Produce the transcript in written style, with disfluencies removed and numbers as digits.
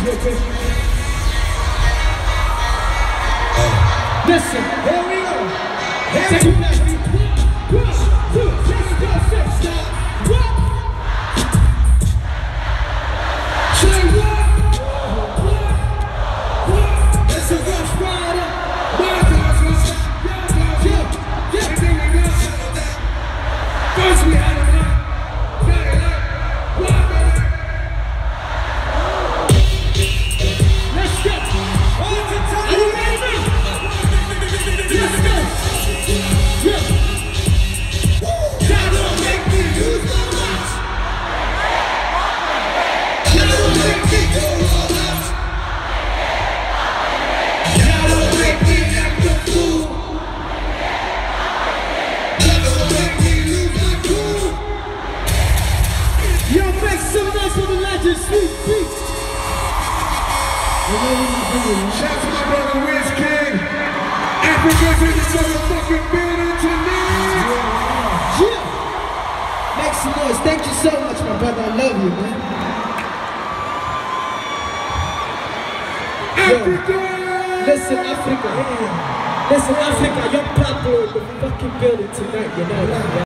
Listen, here we go. Take it back. Say what? It's a rough rider. First we had a lot. Let's go. Are you ready? Let's go. Yeah. That don't make me lose my mind. That don't make me do all that. That don't make me act a fool. That don't make me lose my cool. Yo, make some noise for the legend, Sweet Beats. Shout to my brother Wizkid. Africa's in this motherfucking building tonight. Yeah. Make some noise. Thank you so much, my brother. I love you, man. Africa. Listen, Africa. Listen, Africa. Young black boy in the fucking building tonight. You know that.